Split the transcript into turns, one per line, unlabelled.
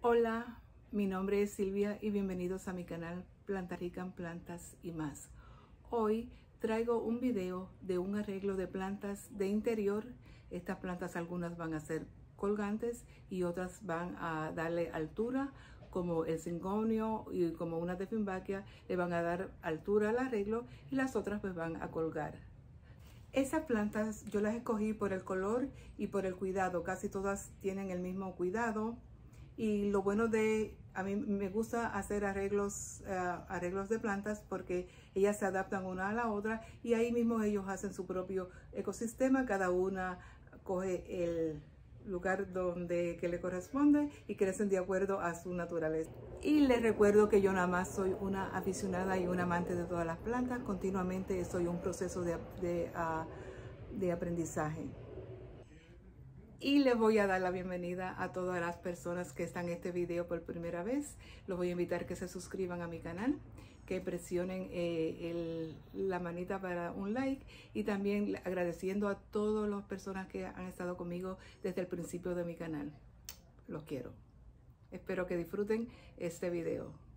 Hola, mi nombre es Silvia y bienvenidos a mi canal Planta Rica en Plantas y más. Hoy traigo un video de un arreglo de plantas de interior. Estas plantas algunas van a ser colgantes y otras van a darle altura, como el cingonio y como una Dieffenbachia le van a dar altura al arreglo y las otras pues van a colgar. Esas plantas yo las escogí por el color y por el cuidado. Casi todas tienen el mismo cuidado. Y lo bueno a mí me gusta hacer arreglos de plantas porque ellas se adaptan una a la otra y ahí mismo ellos hacen su propio ecosistema. Cada una coge el lugar que le corresponde y crecen de acuerdo a su naturaleza. Y les recuerdo que yo nada más soy una aficionada y una amante de todas las plantas. Continuamente estoy en un proceso de aprendizaje. Y les voy a dar la bienvenida a todas las personas que están en este video por primera vez. Los voy a invitar que se suscriban a mi canal, que presionen la manita para un like y también agradeciendo a todas las personas que han estado conmigo desde el principio de mi canal. Los quiero. Espero que disfruten este video.